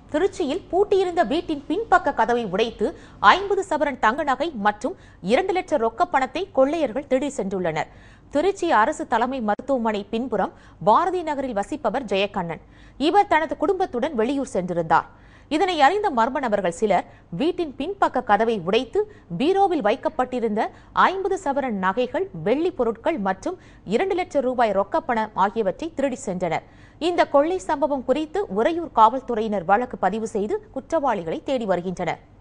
திருச்சியில் பூட்டியிருந்த வீட்டின் பின்பக்க கதவை உடைத்து 50 சவரன் தங்க நகை மற்றும் 2 லட்சம் ரொக்க பணத்தை கொள்ளையர்கள் திருடி சென்றுள்ளனர். திருச்சி அரசு தலைமை மருத்துவமனை பின்புறம் பாரதி நகரில் வசிப்பவர் ஜெயக்கண்ணன். இவர் தனது குடும்பத்துடன் வெளியூர் சென்றிருந்தார். இதனை அறிந்த மர்ம நபர்கள் சிலர் வீட்டின் பின்பக்க கதவை உடைத்து பீரோவில் வைக்கப்பட்டிருந்த 50 சவரன் நகைகள், வெள்ளி பொருட்கள் மற்றும் 2 லட்சம் ரூபாய் ரொக்கப்பணம் ஆகியவற்றை திருடி சென்றனர். இந்த கொள்ளை சம்பவம் குறித்து உறையூர் காவல்துறையினர் வழக்கு பதிவு செய்து குற்றவாளிகளை தேடி வருகின்றனர்.